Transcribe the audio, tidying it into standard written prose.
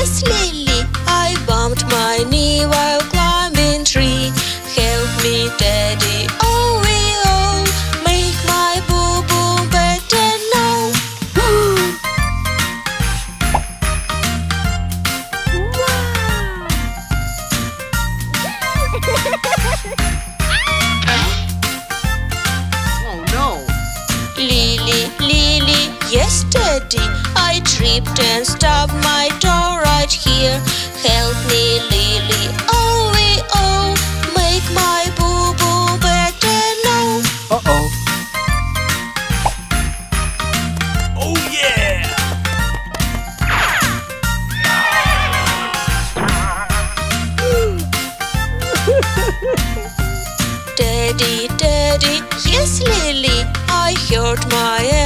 Yes, Lily, I bumped my knee while climbing tree. Help me, Daddy, oh, make my boo-boo better now. Oh no! Lily, yes, Daddy, I tripped and stubbed my toe right here. Help me, Lily, oh, make my boo-boo better now. Uh-oh! Oh yeah! Daddy, yes, Lily, I hurt my